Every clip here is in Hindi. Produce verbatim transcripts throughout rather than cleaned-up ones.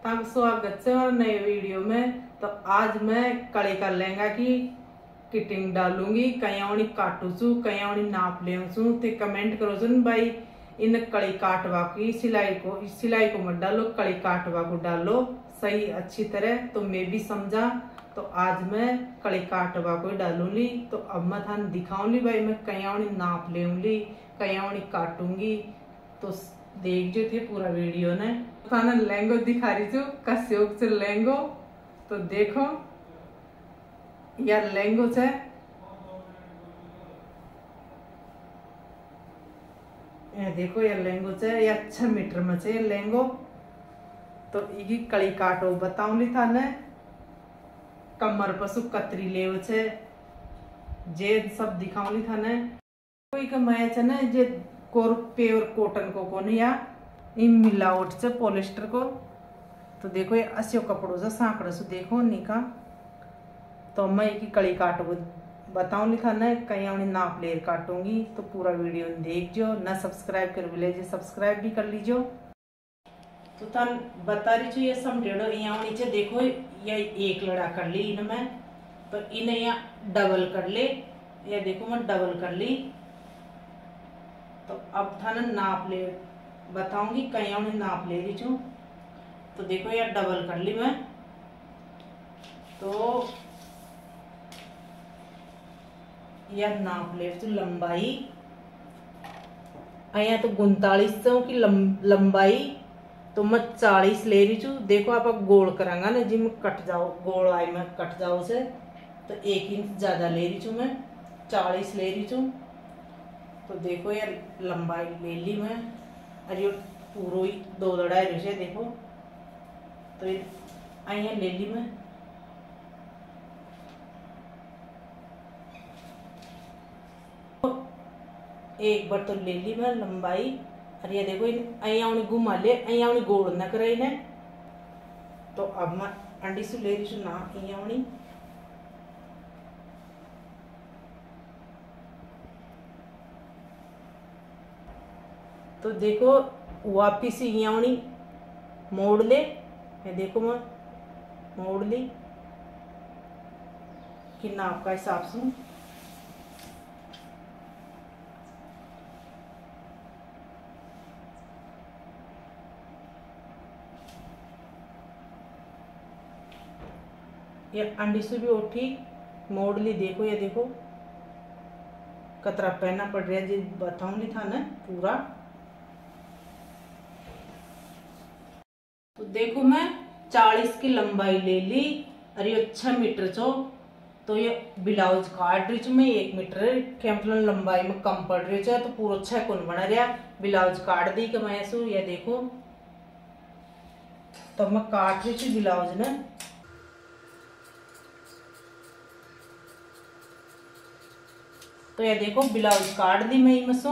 तब स्वागत है और नए वीडियो में। तो आज मैं कड़े का लहंगा की किटिंग डालूंगी, कहीं काटू छू कहीं नाप ले छू। ते कमेंट करो सुन भाई इन कड़ी काटवा की सिलाई को सिलाई को मत डालो, कड़ी काटवा को डालो सही अच्छी तरह। तो मैं भी समझा तो आज मैं कड़ी काटवा को डालूंगी। तो अब मैं थान दिखाऊंगी भाई मैं कहीं नाप लेंगी कहीं काटूंगी। तो देख जो थे पूरा वीडियो ने थाना लहंगो दिखा रही थी कस्योग से लहंगो। तो देखो यार लहंगो से ये देखो यार लहंगो से ये अच्छा मीटर में से लहंगो। तो इगी कड़ी काटो बताऊंगी थाने कमर पसु कतरी ले छे जे सब दिखाऊंगी थाने। कोई का मैच है ना जे कोर प्योर कॉटन को कौन या इन मिलावट से पॉलिस्टर को। तो देखो ये अस्यो कपड़ों से सांकड़े से देखो निका। तो मैं एक कड़ी काटो बताऊंगी था ना कहीं नाप ले काटूंगी। तो पूरा वीडियो देख जो ना सब्सक्राइब कर भी लीजिए सब्सक्राइब भी कर लीजिए। तो तन बता रही छू ये समझेड़ो यहाँ नीचे देखो ये एक लड़ा कर ली इनमें। तो इन्हें यहाँ डबल कर ले ये देखो मैं डबल कर ली। तो अब था ना नाप ले बताऊंगी कहीं नाप ले रही छू। तो देखो यार डबल कर ली मैं। तो यार नाप ले तो लंबाई यहाँ तो उनतालीस सौ की लंबाई तो मैं चालीस ले रही छू। देखो आप गोल करांगा ना जी मैं कट जाओ गोल आई में कट जाओ से। तो एक इंच ज्यादा ले रही छू मैं चालीस ले रही छू। तो देखो यार लंबाई ले ली मैं अरे पूरो ही दो लड़ाई रही है देखो। तो यहाँ ले ली मैं। एक बार तो ले ली मैं लंबाई अरे ये देखो यहाँ घुमा ले यहाँ गोल न करे इन्हें। तो अब मैं अंडी से ले रही छू ना यहाँ। तो देखो वापिस यहाँ मोड़ ले ये देखो मैं मोड़ ली कि नाप का हिसाब से। ये अंडी से भी और ठीक मोड़ ली देखो ये देखो कतरा पहना पड़ रहा है जी बताऊंगी था ना पूरा। तो देखो मैं चालीस की लंबाई ले ली और ये छह मीटर चो। तो ये ब्लाउज काट रही मैं एक मीटर के मतलब लंबाई में कम पड़ रही है। तो पूरा छह कोन बना रहा ब्लाउज काट दी कि मैं ऐसू ये देखो। तो मैं काट रही थी ब्लाउज ने। तो ये देखो ब्लाउज काट दी मैं मसू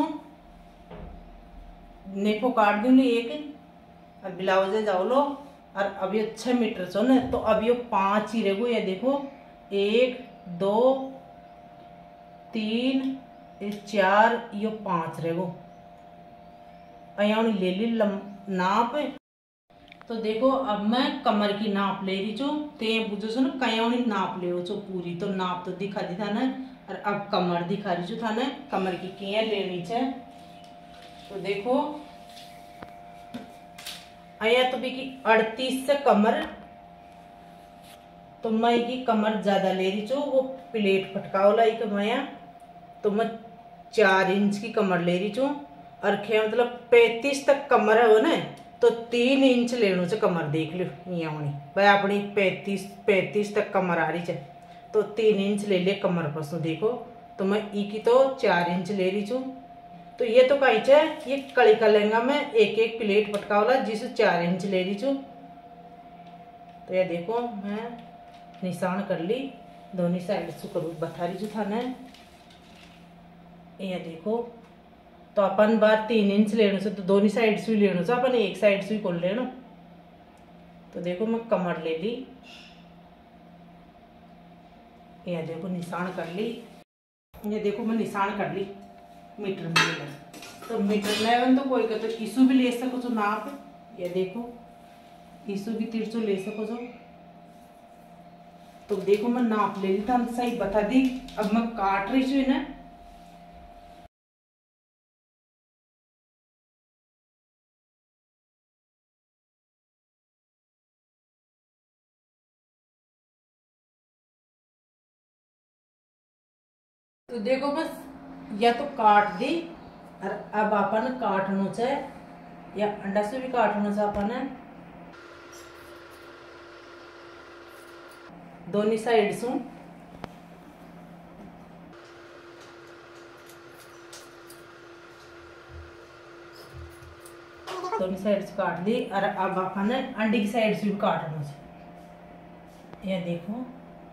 नेको काट दूंगी एक और ब्लाउज जाओ लो। और अब ये छह मीटर चो न तो अब ये पांच ही रहेगो। ये देखो एक दो तीन चार ये पांच रहेगो यहाँ ले ली नाप। तो देखो अब मैं कमर की नाप ले रही छू। ते बुझो सो ना कहीं नाप ले छो पूरी। तो नाप तो दिखा दी था ना और अब कमर दिखा रही छू था ना कमर की क्या लेनी है। तो देखो आया तो भी अड़तीस से कमर। तो मैं की कमर ज्यादा ले रही छू वो प्लेट फटकाओ लाई के मैं। तो मैं चार इंच की कमर ले रही छू और खे मतलब पैंतीस तक कमर है वो ना। तो तीन इंच लेनो से कमर देख लो यहाँ होनी भाई अपनी पैंतीस पैंतीस तक कमर आ रही है। तो तीन इंच ले ले कमर पसो देखो। तो मैं ई की तो चार इंच ले रही छू। तो ये तो कहीं है ये कड़ी का लहंगा में एक एक प्लेट पटकावला जिसे चार इंच ले रही छू। तो ये देखो मैं निशान कर ली दोनों साइड से करूँ बता रही छू था ना ये देखो। तो अपन बार तीन इंच लेने से तो दोनों साइड से लेने से अपन एक साइड से खोल लेना। तो देखो मैं कमर ले ली ये देखो निशान कर ली। ये देखो मैं निशान कर ली मीटर में। तो मीटर लेवन तो कोई का तो किसू भी ले सको तो नाप ये देखो इसु भी तिरछो ले सको जो। तो देखो मैं नाप ले ली था, सही बता दी। अब मैं काट रही हूँ ना। तो देखो बस या तो काट दी और अब अपन काटनो चाहे या अंडा से भी काटनो चाहे अपन दोनों साइड से दोनों साइड से काट दी और अब अपन अंडे की साइड से भी काटनो चाहे। ये देखो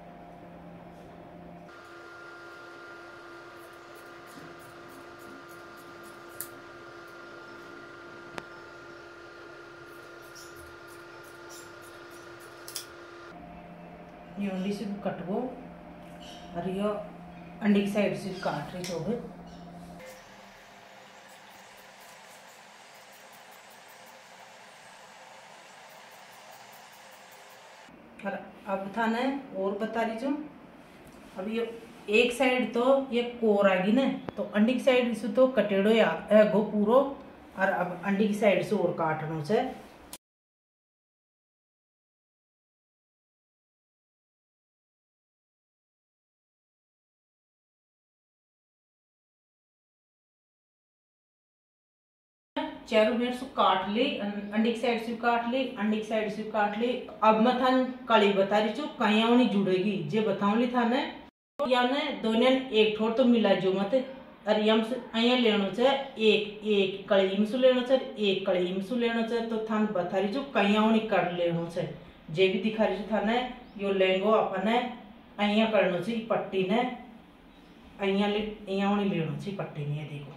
ये अंडी से भी कटबो और ये अंडी की साइड से काट रही तो और अब था ना और बता रही हूँ। अब ये एक साइड तो ये कोर आएगी ना, तो अंडी की साइड से तो कटेड़ो या गो पूरो और अब अंडी की साइड से और काटनो से। चारों मेरे से काट ली, अंडे की साइड से काट ली, अंडे की साइड से काट ली। अब मैं थान कड़ी बता रही हूँ कहीं नहीं जुड़ेगी जे बताऊँ ली था ना। या ना दोनों एक ठोर तो मिला जो मत और यम से अया लेनो चाहे एक एक कड़ी इमसु लेनो चाहे एक कड़ी इमसु लेनो चाहे। तो थान बता रही हूँ कहीं नहीं कर लेनो चाहे जे भी दिखा रही था ना। यो लेंगो अपन अया करनो चाहिए पट्टी ने अया अया नहीं लेनो चाहिए पट्टी ने। देखो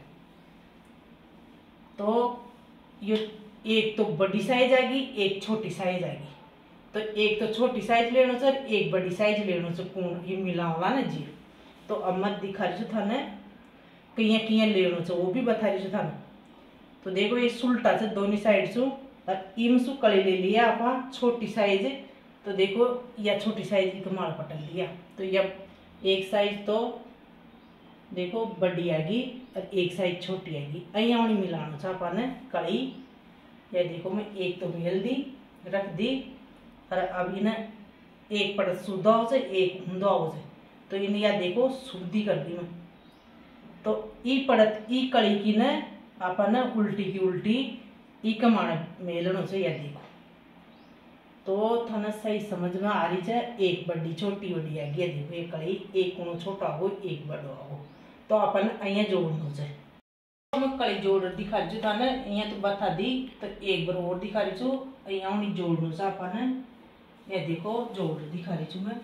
तो ये एक तो बड़ी साइज आएगी एक छोटी साइज आएगी। तो एक तो छोटी साइज लेना सर एक बड़ी साइज लेना सर कौन ये मिला होगा ना जी। तो अब मत दिखा रही था ना कहीं कहीं लेना सर वो भी बता रही था ना। तो देखो ये सुल्टा से दोनों साइड से और इम सु कड़ी ले लिया अपन छोटी साइज। तो देखो या छोटी साइज की कमाल पटल लिया। तो यह एक साइज तो देखो बड़ी आएगी और एक साइज छोटी आएगी अया नहीं मिलाना था अपन कड़ी। या देखो मैं एक तो मेल दी रख दी और अब इन्हें एक पड़त सुधा हो से एक हुंदा हो से। तो इन्हें या देखो शुद्धि कर दी मैं। तो ई पड़त ई कड़ी की न अपन उल्टी की उल्टी ई कमाना मेलन से। या देखो तो थाना सही समझ में आ रही है। एक बड़ी छोटी बड़ी आएगी। देखो ये कड़ी एक कोनो छोटा हो एक बड़ो हो। तो अपन अया जोड़ना चाहिए। मैं कड़ी जोड़ दिखा रही था ना अया तो बता दी। तो एक बार और दिखा रही हूँ अया नहीं जोड़ना से अपन। ये देखो जोड़ दिखा रही हूँ मैं।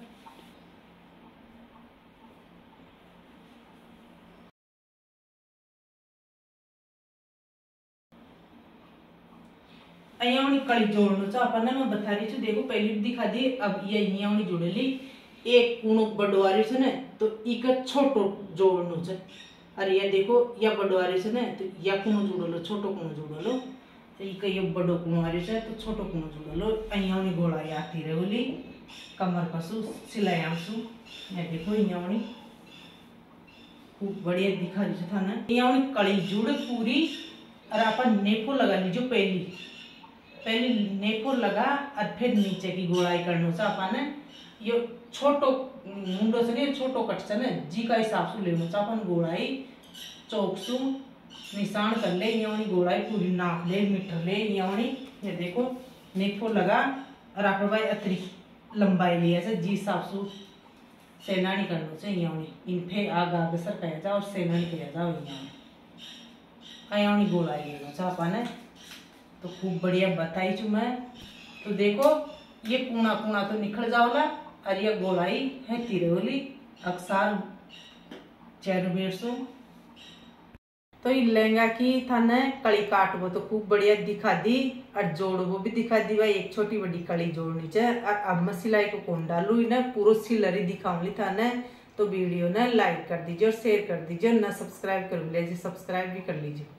अया नहीं कड़ी जोड़ना से अपन मैं बता रही हूँ। देखो पहले भी दिखा दी अब ये अया नहीं जोड़ ली। एक कुणो बड़वारी से ना तो एक छोटो जोड़ना से। अरे ये देखो या बड़वारी से ना तो या कुणो जोड़ लो छोटो कुणो जोड़ लो। तो ये बड़ो कुमारी से तो छोटो कुणो जोड़ लो अया नहीं गोला आती रहे बोली कमर कसू सिलाई आंसू। ये देखो यहाँ खूब बढ़िया दिखा रही था ना। यहाँ कड़ी जुड़ पूरी और अपन नेपो लगा लीजिए। पहली पहले नेपो लगा और फिर नीचे की गोलाई करने से अपन ये छोटो मुंडो से नहीं छोटो कट से ना जी का हिसाब से लेना से अपन गोलाई चौकसू निशान कर ले। यहाँ गोलाई पूरी नाप ले मीटर ले। यहाँ ये देखो नेपो लगा और आप भाई अतरी लंबाई लिया से जी हिसाब से सेना नहीं करना चाहिए। यहाँ इन फे आग आग सर कह जाओ और सेना नहीं कह जाओ। यहाँ यहाँ गोलाई लेना चाह पाना। तो खूब बढ़िया बताई चु मैं। तो देखो ये कूना कूना तो निकल जाओला और ये गोलाई है तिरवली अक्सर चार बेर सो। तो ये लहंगा की था न कड़ी काटबो तो खूब बढ़िया दिखा दी और जोड़बो भी दिखा दी भाई। एक छोटी बड़ी कड़ी जोड़नी चाहिए। और अब मैं सिलाई को कौन डालू ना पूरा सिलरी दिखाऊंगी था न। तो वीडियो ना लाइक कर दीजिए और शेयर कर दीजिए और ना सब्सक्राइब कर लीजिए सब्सक्राइब भी कर लीजिए।